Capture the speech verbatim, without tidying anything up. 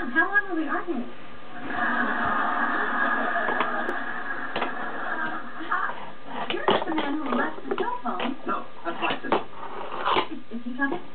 long? How long were we arguing? Hi. You're not the man who left the cell phone. No, that's my sister. Is, is he coming?